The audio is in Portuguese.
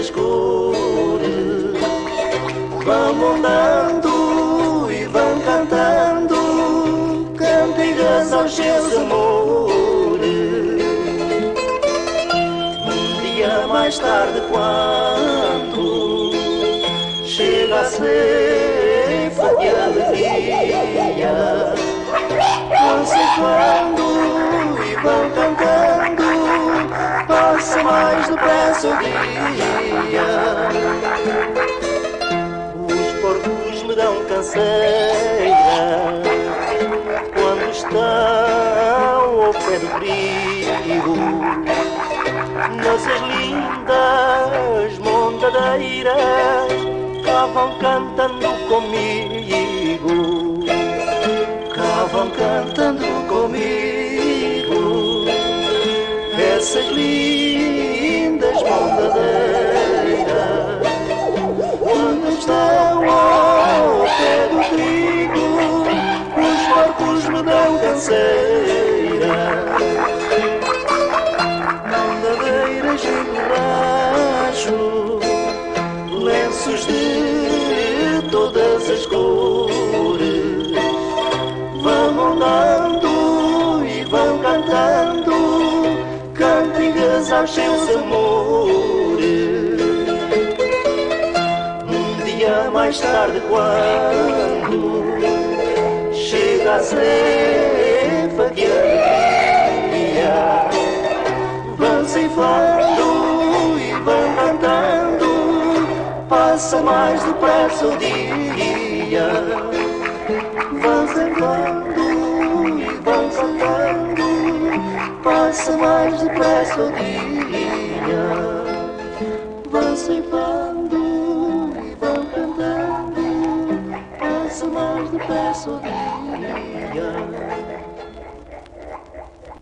as cores, vão andando e vão cantando cantigas aos seus amores. Um dia mais tarde, quando chega a ceifa de alegria, vão ceifando e vão cantando, passa mais depressa o dia. Os porcos me dão canseira quando estão ao pé do trigo, nessas lindas montadeiras cá vão cantando comigo, cá vão cantando comigo, essas lindas montadeiras quando estão ao pé do trigo, os porcos me dão canseira. Montadeiras de borracho, lenços de todas as cores, vão andando e vão cantando cantigas aos seus amores. Um dia mais tarde, quando chega a ceifa de alegria, vão ceifando e vão cantando, passa mais depressa o dia. Vão ceifando e vão cantando, passa mais depressa o dia. Vão ceifando e vão cantando, passa mais depressa o dia.